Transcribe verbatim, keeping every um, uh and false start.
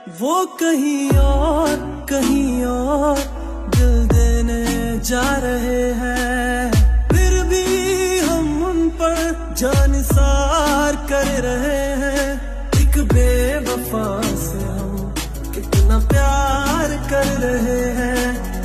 वो कहीं और कहीं और दिल देने जा रहे हैं, फिर भी हम उन पर जानिसार कर रहे हैं। एक बेवफा से हम कितना प्यार कर रहे हैं।